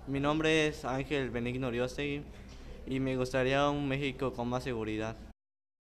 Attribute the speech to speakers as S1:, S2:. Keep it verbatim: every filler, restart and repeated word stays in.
S1: Mi nombre es Ángel Benigno Oriostegui y me gustaría un México con más seguridad.